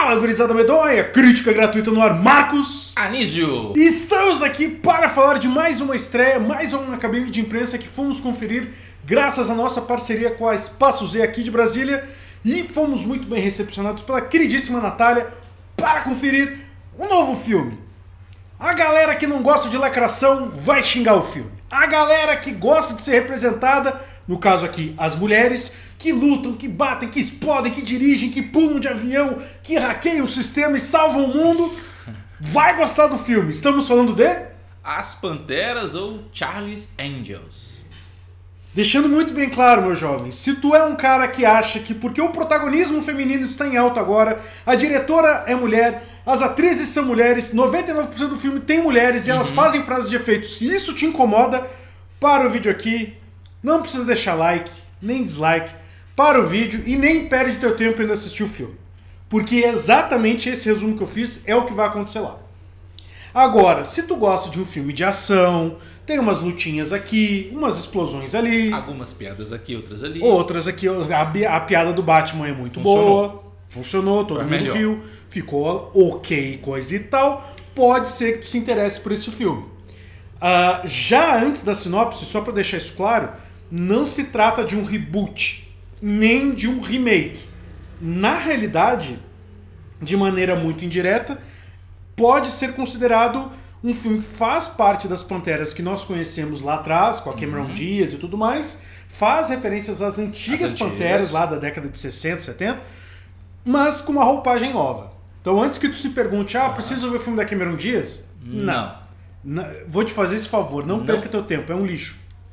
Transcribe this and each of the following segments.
Fala, gurizada medonha, crítica gratuita no ar, Marcos Anísio. Estamos aqui para falar de mais uma estreia, mais uma cabine de imprensa que fomos conferir graças à nossa parceria com a Espaço Z aqui de Brasília e fomos muito bem recepcionados pela queridíssima Natália para conferir um novo filme. A galera que não gosta de lacração vai xingar o filme. A galera que gosta de ser representada, no caso aqui as mulheres, que lutam, que batem, que explodem, que dirigem, que pulam de avião, que hackeiam o sistema e salvam o mundo, vai gostar do filme. Estamos falando de... As Panteras ou Charlie's Angels. Deixando muito bem claro, meu jovem, se tu é um cara que acha que porque o protagonismo feminino está em alta agora, a diretora é mulher, as atrizes são mulheres, 99% do filme tem mulheres e elas fazem frases de efeito, se isso te incomoda, para o vídeo aqui, não precisa deixar like, nem dislike, para o vídeo e nem perde teu tempo indo assistir o filme. Porque exatamente esse resumo que eu fiz é o que vai acontecer lá. Agora, se tu gosta de um filme de ação, tem umas lutinhas aqui, umas explosões ali. Algumas piadas aqui, outras ali. Outras aqui, a piada do Batman é muito boa. Funcionou, todo mundo riu. Ficou ok, coisa e tal. Pode ser que tu se interesse por esse filme. Já antes da sinopse, só pra deixar isso claro, não se trata de um reboot, nem de um remake. Na realidade, de maneira muito indireta, pode ser considerado um filme que faz parte das Panteras que nós conhecemos lá atrás, com a Cameron Diaz e tudo mais, faz referências às antigas Panteras lá da década de 60, 70, mas com uma roupagem nova. Então antes que tu se pergunte, preciso ver o filme da Cameron Diaz? Não. Vou te fazer esse favor, não perca teu tempo, é um lixo.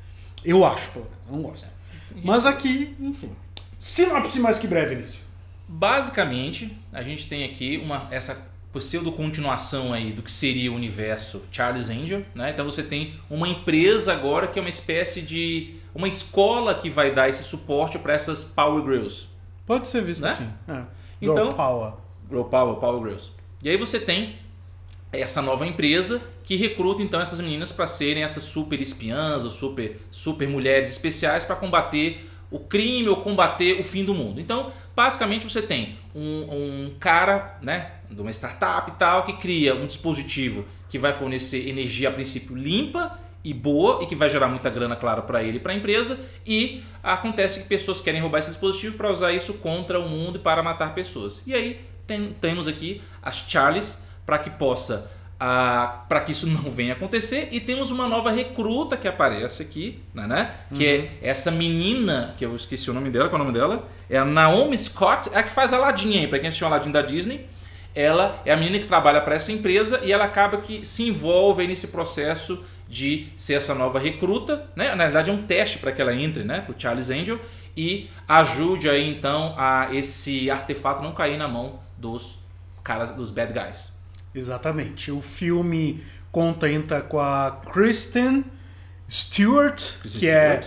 Eu acho, pelo menos, não gosto. Mas aqui, enfim. Sinopse mais que breve nisso. Basicamente, a gente tem aqui essa pseudo-continuação aí do que seria o universo Charlie's Angel, né? Então você tem uma empresa agora que é uma espécie de... uma escola que vai dar esse suporte para essas Power Grills. Pode ser visto assim. Então, Grow Power Grills. E aí você tem essa nova empresa que recruta então essas meninas para serem essas super espiãs ou super mulheres especiais para combater o crime ou combater o fim do mundo. Então, basicamente você tem um cara, né, de uma startup e tal, que cria um dispositivo que vai fornecer energia a princípio limpa e boa e que vai gerar muita grana, claro, para ele e para a empresa, e acontece que pessoas querem roubar esse dispositivo para usar isso contra o mundo e para matar pessoas. E aí temos aqui as Charlies para que possa para que isso não venha acontecer, e temos uma nova recruta que aparece aqui, né? Que é essa menina, que eu esqueci o nome dela, qual é o nome dela? É a Naomi Scott, é a que faz a Aladdin aí, para quem assistiu a Aladdin da Disney. Ela é a menina que trabalha para essa empresa e ela acaba que se envolve aí nesse processo de ser essa nova recruta, né? Na verdade é um teste para que ela entre, né, pro Charlie's Angel, e ajude aí então a esse artefato não cair na mão dos caras, dos bad guys. Exatamente. O filme conta com a Kristen Stewart, é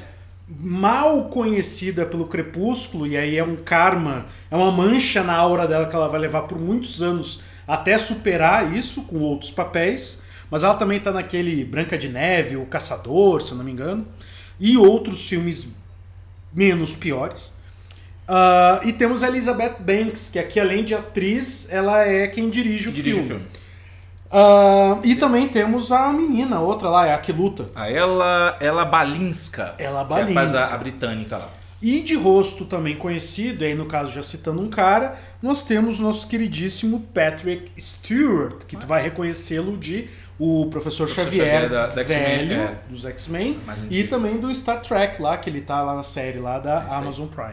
mal conhecida pelo Crepúsculo, e aí é um karma, é uma mancha na aura dela que ela vai levar por muitos anos até superar isso com outros papéis. Mas ela também está naquele Branca de Neve, O Caçador, se eu não me engano, e outros filmes menos piores. E temos a Elizabeth Banks, que aqui, além de atriz, ela é quem dirige o filme. E também temos a menina, outra lá, é a que luta. Ela Balinska. Ela Balinska. Que faz a britânica lá. E de rosto também conhecido, aí no caso já citando um cara, nós temos o nosso queridíssimo Patrick Stewart, que tu vai reconhecê-lo de o Professor Xavier da velho, dos X-Men, e também do Star Trek lá, que ele tá lá na série lá da Amazon Prime.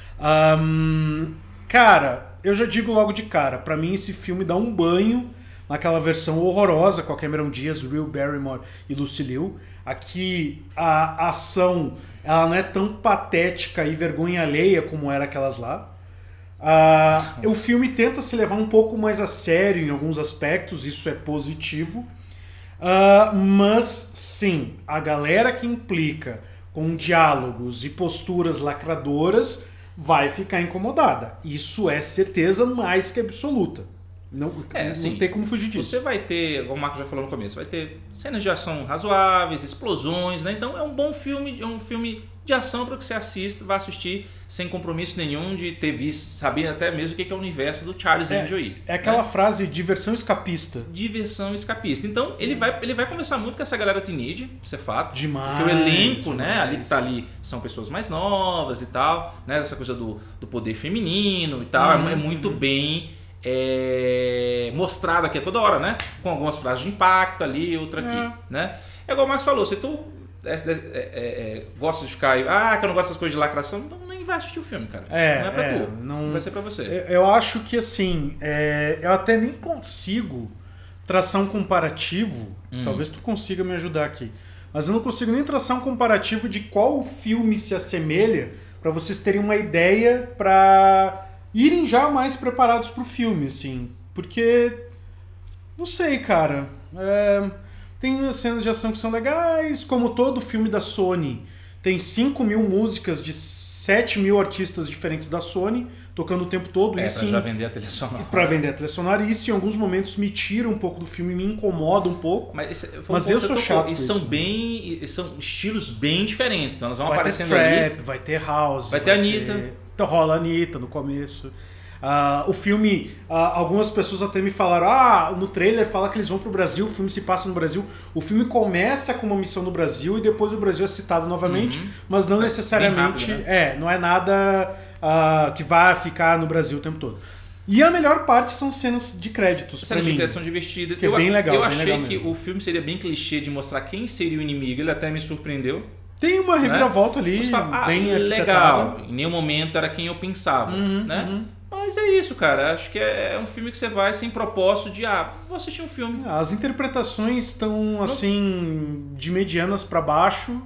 Cara, eu já digo logo de cara, pra mim esse filme dá um banho naquela versão horrorosa com a Cameron Diaz, Drew Barrymore e Lucy Liu. Aqui a ação ela não é tão patética e vergonha alheia como era aquelas lá. O filme tenta se levar um pouco mais a sério em alguns aspectos, isso é positivo. Mas sim, a galera que implica com diálogos e posturas lacradoras vai ficar incomodada. Isso é certeza mais que absoluta. Não tem como fugir disso. Você vai ter, como o Marco já falou no começo, vai ter cenas de ação razoáveis, explosões, né? Então é um bom filme, é um filme de ação para que você assista, vá assistir sem compromisso nenhum de ter visto, saber até mesmo o que é o universo do Charles Angel aí. É aquela frase, diversão escapista. Diversão escapista. Então, ele vai conversar muito com essa galera teenage, isso é fato. Demais. Porque o elenco, demais. né, ali que tá ali, são pessoas mais novas e tal, né, essa coisa do poder feminino e tal, é muito bem mostrado aqui a toda hora, né, com algumas frases de impacto ali, outra aqui, né. É igual o Max falou, se tu gosta de ficar que eu não gosto dessas coisas de lacração, então nem vai assistir o filme, cara. Não é pra tu, não vai ser pra você. Eu acho que assim, eu até nem consigo traçar um comparativo, talvez tu consiga me ajudar aqui, mas eu não consigo nem traçar um comparativo de qual filme se assemelha pra vocês terem uma ideia pra irem já mais preparados pro filme, assim, porque não sei, cara, tem cenas de ação que são legais, como todo filme da Sony. Tem 5.000 músicas de 7.000 artistas diferentes da Sony, tocando o tempo todo. Pra já vender a trilha sonora. Pra vender a trilha sonora. E isso em alguns momentos me tira um pouco do filme, me incomoda um pouco. Mas eu sou chato. E são estilos bem diferentes. Então elas vão aparecendo ali. Vai ter trap, ali. vai ter house. Vai ter Anitta. Então rola a Anitta no começo. O filme, algumas pessoas até me falaram, no trailer fala que eles vão pro Brasil, o filme se passa no Brasil. O filme começa com uma missão no Brasil e depois o Brasil é citado novamente, mas não necessariamente, rápido, né? Não é nada que vá ficar no Brasil o tempo todo. E a melhor parte são cenas de créditos. Cenas de créditos são divertidas. Que é bem legal. Eu bem achei legal que mesmo. o filme seria bem clichê de mostrar quem seria o inimigo, ele até me surpreendeu. Tem uma reviravolta ali, bem legal. Em nenhum momento era quem eu pensava, né? Mas é isso, cara. Acho que é um filme que você vai sem propósito de vou assistir um filme. As interpretações estão, assim, de medianas pra baixo.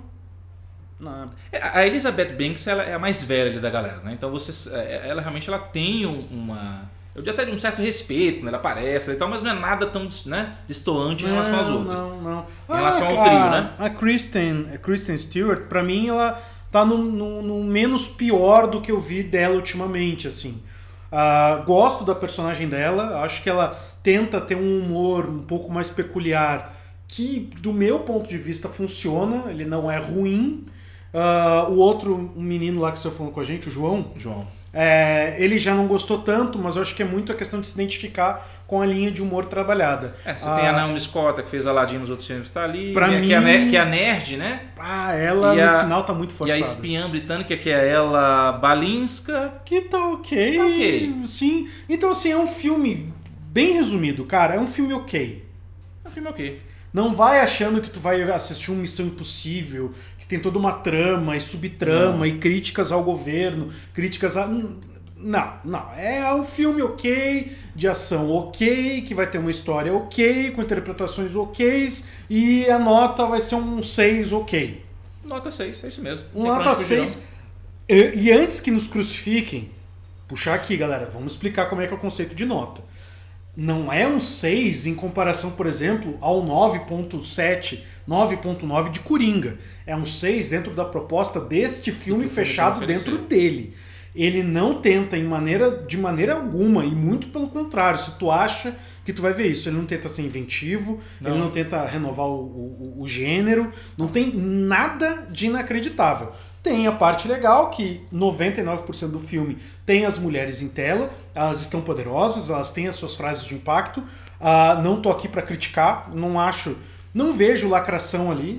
A Elizabeth Banks, ela é a mais velha da galera, né? Então ela realmente tem eu diria até de um certo respeito, né? Ela aparece e tal, mas não é nada tão destoante em relação às outras. Não. Em relação ao trio, né? A Kristen Stewart, pra mim, ela tá no menos pior do que eu vi dela ultimamente, assim. Gosto da personagem dela, acho que ela tenta ter um humor um pouco mais peculiar que, do meu ponto de vista, funciona, ele não é ruim. O outro, um menino lá que você falou com a gente, o João, ele já não gostou tanto, mas eu acho que é muito a questão de se identificar com a linha de humor trabalhada. Você tem a Naomi Scott, que fez Aladdin nos outros filmes, tá ali, pra mim, que é a nerd, né? Ela no final tá muito forçada. E a espiã britânica, que é ela Balinska, que tá ok. Sim. Então, assim, é um filme bem resumido, cara, é um filme ok. É um filme ok. Não vai achando que tu vai assistir uma Missão Impossível, que tem toda uma trama e subtrama e críticas ao governo, críticas a... Não. É um filme ok, de ação ok, que vai ter uma história ok, com interpretações ok's, e a nota vai ser um 6 ok. Nota 6, é isso mesmo. Nota 6. E antes que nos crucifiquem, puxar aqui, galera, vamos explicar como é que é o conceito de nota. Não é um 6 em comparação, por exemplo, ao 9.7, 9.9 de Coringa. É um 6 dentro da proposta deste filme fechado dentro dele. Ele não tenta de maneira alguma, e muito pelo contrário, se tu acha que tu vai ver isso, ele não tenta ser inventivo, ele não tenta renovar o gênero, não tem nada de inacreditável. Tem a parte legal, que 99% do filme tem as mulheres em tela, elas estão poderosas, elas têm as suas frases de impacto. Não tô aqui para criticar, não vejo lacração ali.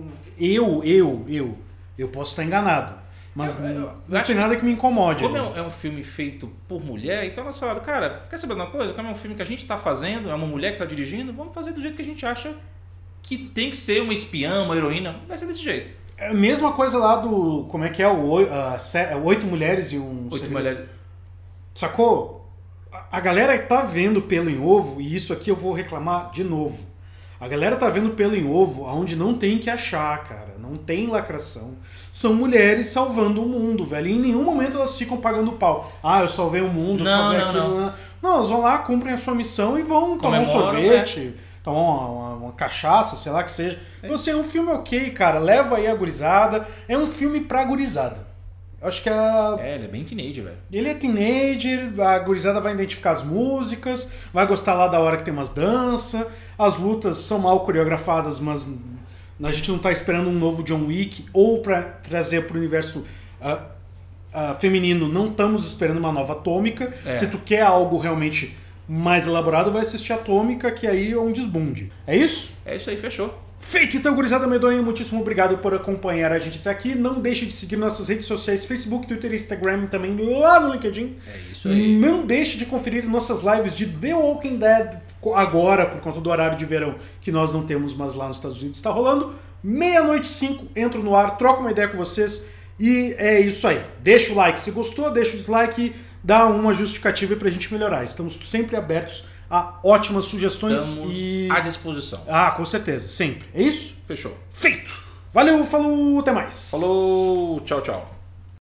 Eu posso estar enganado, mas não tem nada que me incomode. Como é um filme feito por mulher, então elas falaram, cara, quer saber de uma coisa? Como é um filme que a gente tá fazendo, é uma mulher que tá dirigindo, vamos fazer do jeito que a gente acha que tem que ser uma espiã, uma heroína, vai ser desse jeito. É a mesma coisa lá do... Como é que é? 8 mulheres e um... 8 mulheres. Sacou? A galera tá vendo Pelo em Ovo, e isso aqui eu vou reclamar de novo. A galera tá vendo Pelo em Ovo onde não tem que achar, cara. Não tem lacração. São mulheres salvando o mundo, velho. E em nenhum momento elas ficam pagando pau. Eu salvei o mundo, eu salvei aquilo. Não, elas vão lá, cumprem a sua missão e vão tomar um sorvete... Tomar uma cachaça, sei lá que seja. Então, assim, é um filme ok, cara. Leva aí a gurizada. É um filme pra gurizada. Eu acho que ele é bem teenager, velho. Ele é teenager, a gurizada vai identificar as músicas, vai gostar lá da hora que tem umas danças. As lutas são mal coreografadas, mas A gente não tá esperando um novo John Wick, ou para trazer pro universo feminino, não estamos esperando uma nova Atômica. Se tu quer algo realmente mais elaborado, vai assistir Atômica, que aí é um desbunde. É isso? É isso aí, fechou. Feito, então, gurizada medonha, muitíssimo obrigado por acompanhar a gente até aqui. Não deixe de seguir nossas redes sociais, Facebook, Twitter e Instagram, também lá no LinkedIn. É isso aí. Não deixe de conferir nossas lives de The Walking Dead agora, por conta do horário de verão, que nós não temos, mas lá nos Estados Unidos está rolando. 00:05, entro no ar, troco uma ideia com vocês e é isso aí. Deixa o like se gostou, deixa o dislike, dá uma justificativa pra gente melhorar. Estamos sempre abertos a ótimas sugestões. Estamos à disposição. Com certeza, sempre. É isso? Fechou. Feito! Valeu, falou, até mais. Falou, tchau, tchau.